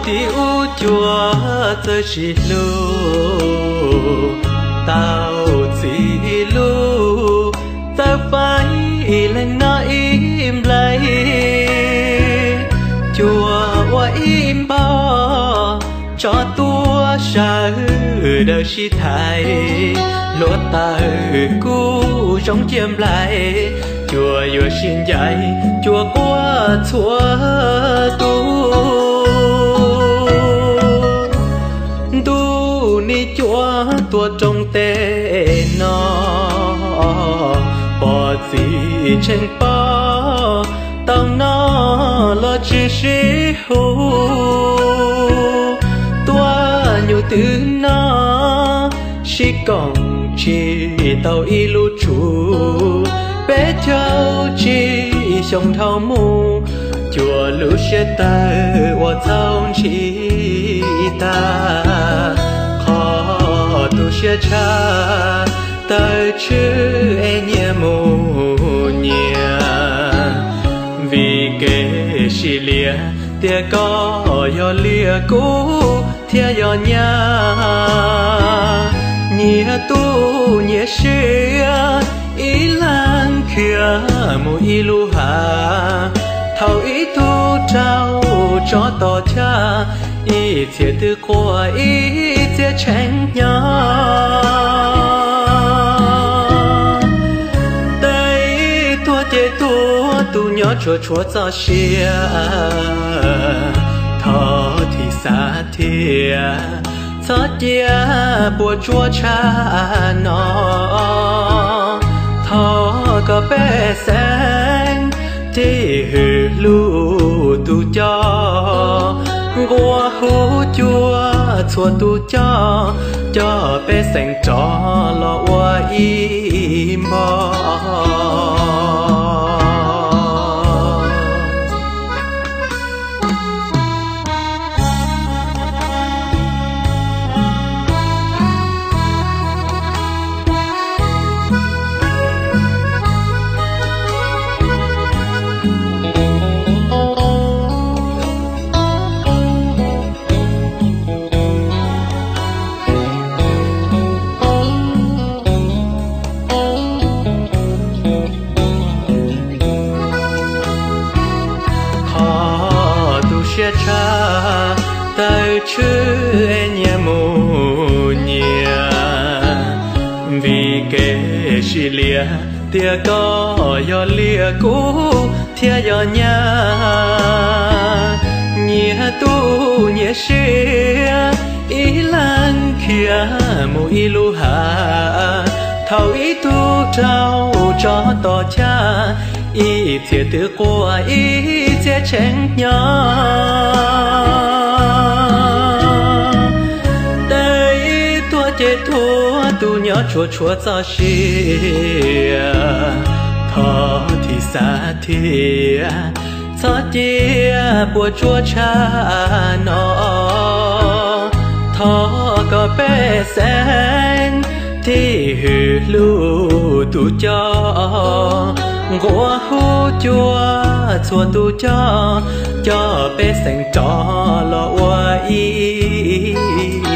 thì u chùa giờ chỉ lu tao chỉ lu ta phải lên nó im lại chùa qua im bao cho tua sa đời chỉ thay lúa ta cũ trong chiêm lại chùa vừa xin dạy chùa qua chùa tu ni chùa tua trong tê nó bỏ gì trên bao tao nó lo chỉ sĩ hú tua nhiều thứ nó chỉ còn chỉ tao y lu chủ bé cháu chỉ trong thao mù chùa lũ xe ta và thao chỉ ta khó tu xe cha ta chứ e nhẹ mù nhẹ vì kể xì lìa tia có yo lìa cũ thia yo nha nhẹ tu nhẹ xưa ý lan kia mù ý lu hà thầu ý tu trao cho tỏ cha ý thiệt tư qua ý thiệt tranh nhau đây tua tiệt tu nhỏ chua chua cho xia thọ thì xa thiệt cho chia bùa chua cha nó thọ có bé sen thì hư lu tu cho qua hú chua chua tu cho bé sen cho lo qua im bò cha tay chữ nhẹ mù nhẹ vì kể xì lìa tia có yo lìa cũ thia yo nha nhẹ tu nhẹ xia ý lan kia mù ý lu hà thầu ý tu trao cho tỏ cha ý thiệt tự qua ý che chén nhỏ đây tua chế thua tu nhỏ chua chua cho xia thọ thì xa thiệt cho chia bùa chua cha nó thọ có bé sen thì hư lu tu cho qua hú chua tu cho bé sen cho lo qua ý